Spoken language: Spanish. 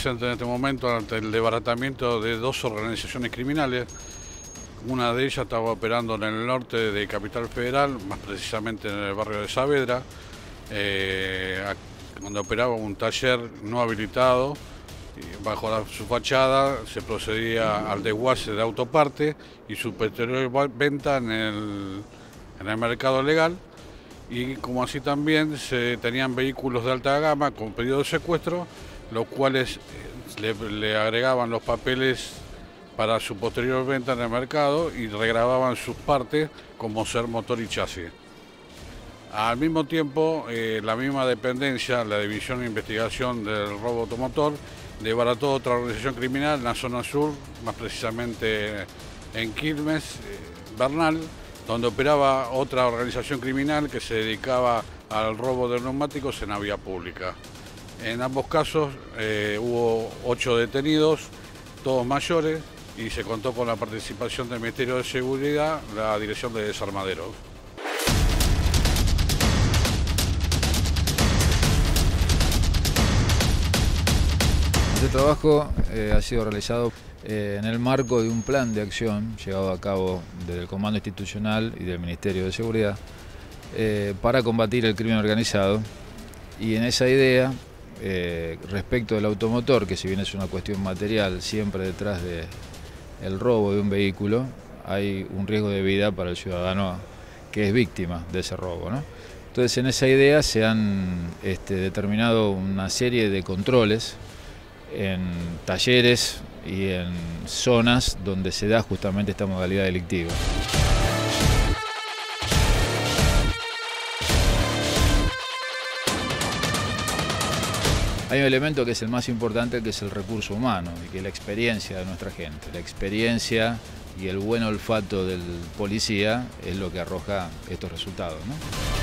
presentes en este momento ante el desbaratamiento de dos organizaciones criminales. Una de ellas estaba operando en el norte de Capital Federal, más precisamente en el barrio de Saavedra, donde operaba un taller no habilitado. Bajo su fachada se procedía al desguace de autoparte y su posterior venta en el mercado legal. Y como así también se tenían vehículos de alta gama con pedido de secuestro, los cuales le agregaban los papeles para su posterior venta en el mercado y regrababan sus partes como ser motor y chasis. Al mismo tiempo, la misma dependencia, la División de Investigación del Robo Automotor, desbarató otra organización criminal en la zona sur, más precisamente en Quilmes, Bernal, donde operaba otra organización criminal que se dedicaba al robo de neumáticos en la vía pública. En ambos casos hubo 8 detenidos, todos mayores, y se contó con la participación del Ministerio de Seguridad, la Dirección de Desarmadero. Este trabajo ha sido realizado en el marco de un plan de acción llevado a cabo desde el Comando Institucional y del Ministerio de Seguridad para combatir el crimen organizado, y en esa idea, respecto del automotor, que si bien es una cuestión material, siempre detrás del robo de un vehículo hay un riesgo de vida para el ciudadano que es víctima de ese robo, ¿no? Entonces, en esa idea se han determinado una serie de controles en talleres y en zonas donde se da justamente esta modalidad delictiva. Hay un elemento que es el más importante, que es el recurso humano, y que es la experiencia de nuestra gente. La experiencia y el buen olfato del policía es lo que arroja estos resultados, ¿no?